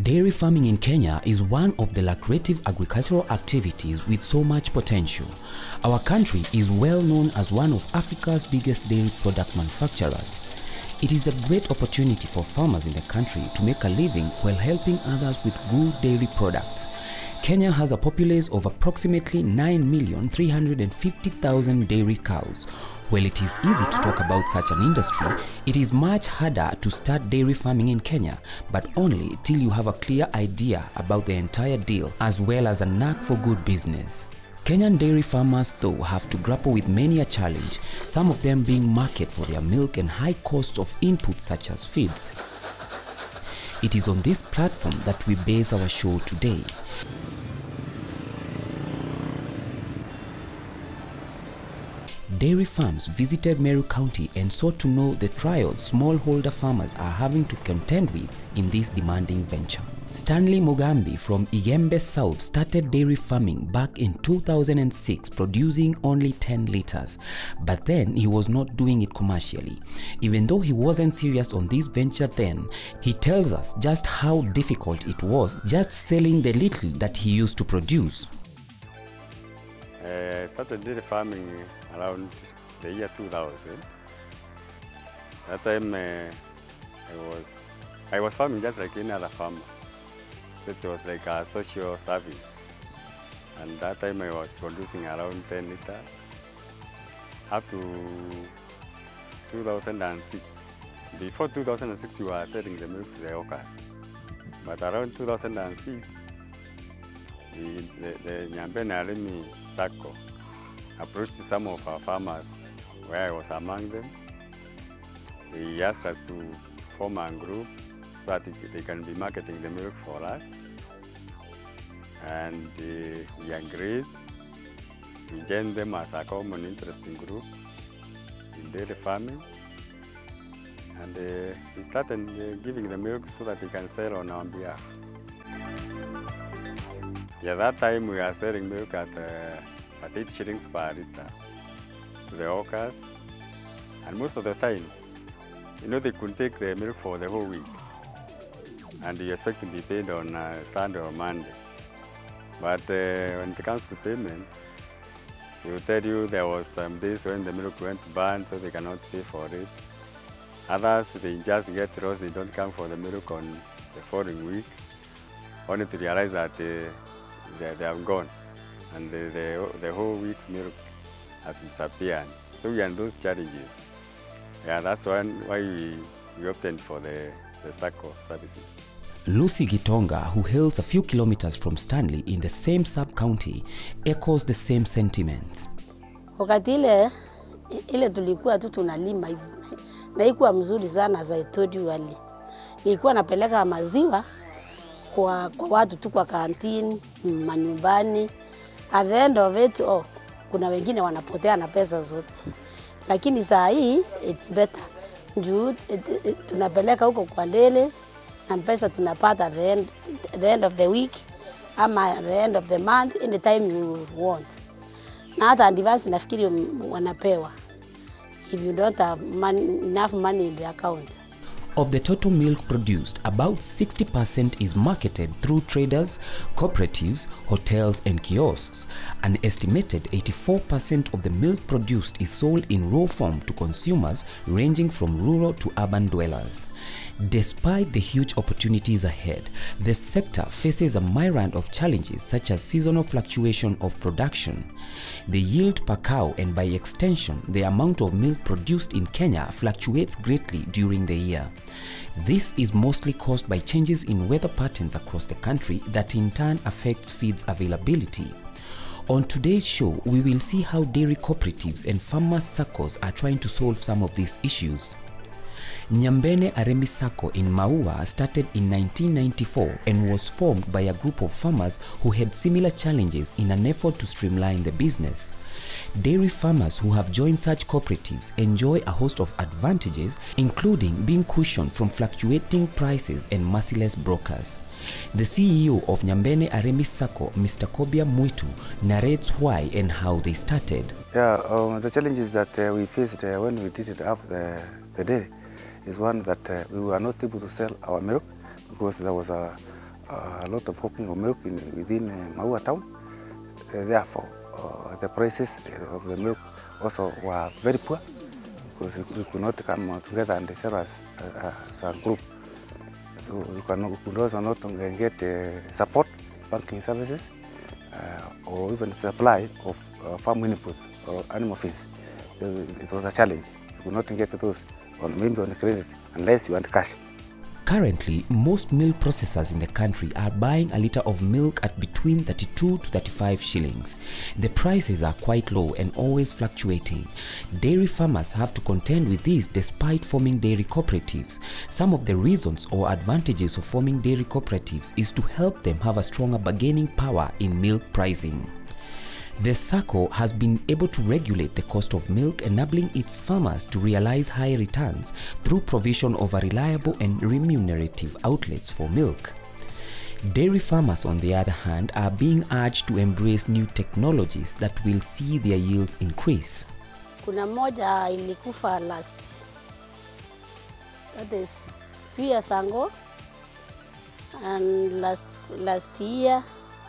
Dairy farming in Kenya is one of the lucrative agricultural activities with so much potential. Our country is well known as one of Africa's biggest dairy product manufacturers. It is a great opportunity for farmers in the country to make a living while helping others with good dairy products. Kenya has a populace of approximately 9,350,000 dairy cows. While it is easy to talk about such an industry, it is much harder to start dairy farming in Kenya, but only till you have a clear idea about the entire deal as well as a knack for good business. Kenyan dairy farmers though have to grapple with many a challenge, some of them being market for their milk and high costs of inputs such as feeds. It is on this platform that we base our show today. Dairy farms visited Meru County and sought to know the trials smallholder farmers are having to contend with in this demanding venture. Stanley Mugambi from Igembe South started dairy farming back in 2006, producing only 10 liters. But then he was not doing it commercially. Even though he wasn't serious on this venture then, he tells us just how difficult it was just selling the little that he used to produce. I started dairy farming around the year 2000. That time I was farming just like any other farmer. It was like a social service. And that time I was producing around 10 liters up to 2006. Before 2006 we were selling the milk to the hawkers. But around 2006 the Nyambene Aremi Sacco approached some of our farmers where I was among them. They asked us to form a group so that they can be marketing the milk for us. And we agreed. We joined them as a common interesting group in dairy farming. And we started giving the milk so that they can sell on our behalf. Yeah, that time we are selling milk at 8 shillings per liter to the hawkers. And most of the times, they could take the milk for the whole week. And you expect to be paid on Sunday or Monday. But when it comes to payment, they will tell you there was some days when the milk went bad, so they cannot pay for it. Others, they just get lost, they don't come for the milk on the following week, only to realize that they have gone, and the whole week's milk has disappeared. So we are in those challenges. Yeah, that's why we opted for the SACCO services. Lucy Gitonga, who hails a few kilometers from Stanley in the same sub-county, echoes the same sentiments. Wakati ile tulikuwa tu tunalima hivyo, na ilikuwa mzuri sana as I told you earlier. Nilikuwa napeleka maziwa kwa watu tu kwa canteen, manyumbani. At the end of it, kuna wengine wanapotea na pesa zote. Lakini saa hii it's better. Juu tunapeleka huko kwa ndele na pesa tunapata at the end of the week ama at the end of the month, any time you want. Na hata advance nafikiri wanapewa if you don't have enough money in the account. Of the total milk produced, about 60% is marketed through traders, cooperatives, hotels and kiosks. An estimated 84% of the milk produced is sold in raw form to consumers ranging from rural to urban dwellers. Despite the huge opportunities ahead, the sector faces a myriad of challenges such as seasonal fluctuation of production. The yield per cow and by extension, the amount of milk produced in Kenya fluctuates greatly during the year. This is mostly caused by changes in weather patterns across the country that in turn affects feeds availability. On today's show, we will see how dairy cooperatives and farmers' SACCOs are trying to solve some of these issues. Nyambene Aremi Sacco in Maua started in 1994 and was formed by a group of farmers who had similar challenges in an effort to streamline the business. Dairy farmers who have joined such cooperatives enjoy a host of advantages, including being cushioned from fluctuating prices and merciless brokers. The CEO of Nyambene Aremi Sacco, Mr. Kobia Mwitu, narrates why and how they started. Yeah, the challenges that we faced when we did it up the day is one that we were not able to sell our milk because there was a a lot of hopping of milk within Maua town. Therefore, the prices of the milk also were very poor because we could not come together and sell as a group. So we could also not get support, banking services, or even supply of farm inputs or animal feeds. It was a challenge. You could not get those maybe on credit unless you want cash. Currently, most milk processors in the country are buying a litre of milk at between 32 to 35 shillings. The prices are quite low and always fluctuating. Dairy farmers have to contend with this despite forming dairy cooperatives. Some of the reasons or advantages of forming dairy cooperatives is to help them have a stronger bargaining power in milk pricing. The SACCO has been able to regulate the cost of milk, enabling its farmers to realize high returns through provision of a reliable and remunerative outlets for milk. Dairy farmers, on the other hand, are being urged to embrace new technologies that will see their yields increase. Kuna moja ilikufa that is 2 years ago, and last year,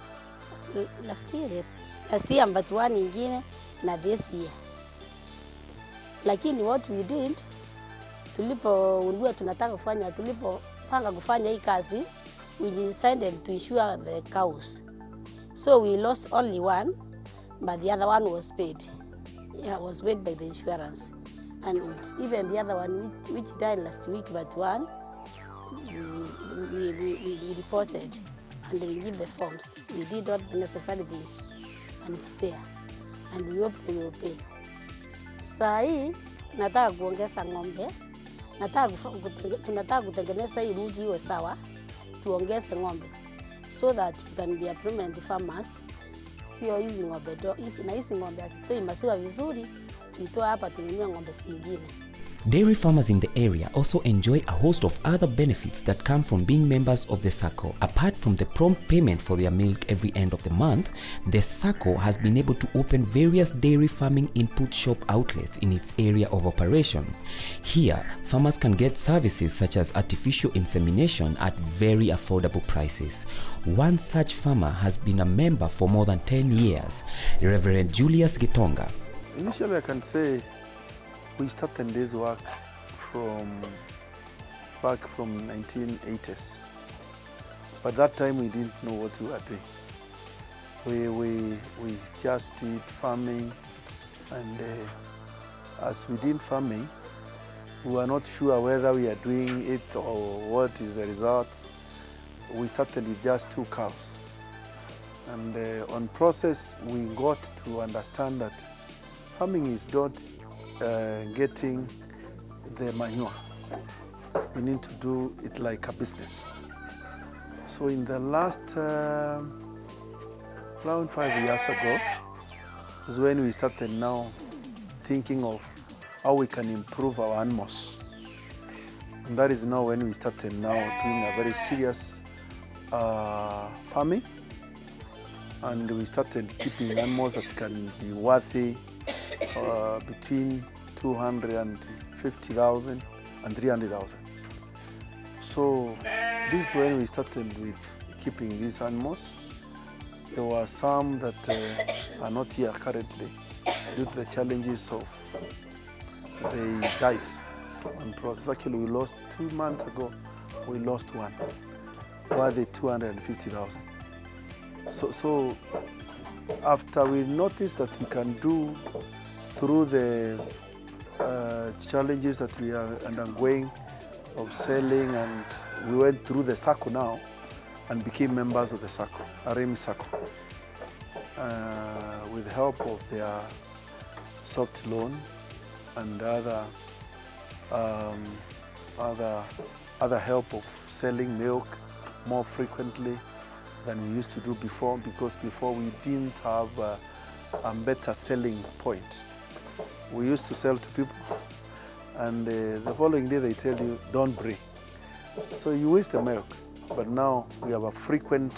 yes. Last year but one ingine na this year. Lakini what we did, tulipopanga kufanya hii kazi, we decided to insure the cows. So we lost only one, but the other one was paid. Yeah, was paid by the insurance. And even the other one which died last week, but one, we reported and we give the forms. We did all the necessary things. And it's there, and we hope we will pay. Saa hii nataka kuongeza ng'ombe, tunataka kutengeneza hii mji iwe sawa, tuongeze ng'ombe so that we can be a permanent farmers. Sio hizi ng'ombe na hizi ng'ombe asitoi maziwa vizuri, tuitoa hapa tununue ng'ombe zingine. Dairy farmers in the area also enjoy a host of other benefits that come from being members of the SACCO. Apart from the prompt payment for their milk every end of the month, the SACCO has been able to open various dairy farming input shop outlets in its area of operation. Here, farmers can get services such as artificial insemination at very affordable prices. One such farmer has been a member for more than 10 years, Reverend Julius Gitonga. Initially, I can say we started this work back from 1980s. But that time we didn't know what we were doing. We just did farming, and as we did farming, we were not sure whether we are doing it or what is the result. We started with just 2 cows. And on process, we got to understand that farming is not getting the manure. We need to do it like a business. So in the last around 5 years ago is when we started now thinking of how we can improve our animals. And that is now when we started now doing a very serious farming. And we started keeping animals that can be worthy between 250,000 and 300,000. So this is when we started with keeping these animals. There were some that are not here currently due to the challenges of the diet and process. Actually, we lost 2 months ago. We lost one, worth 250,000. So after we noticed that we can do through the challenges that we are undergoing of selling, and we went through the SACCO now and became members of the SACCO, Aremi SACCO, with the help of their soft loan and other help of selling milk more frequently than we used to do before, because before we didn't have a better selling point. We used to sell to people, and the following day they tell you, don't bring. So you waste the milk. But now we have a frequent,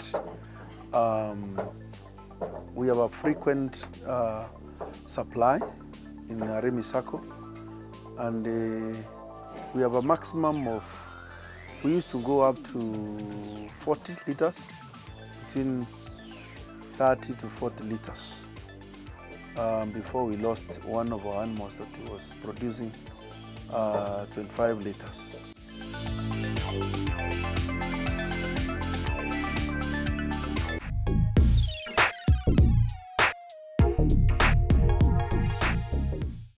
supply in Aremi SACCO, and we have a maximum of We used to go up to 40 liters, between 30 to 40 liters, before we lost one of our animals that was producing 25 liters.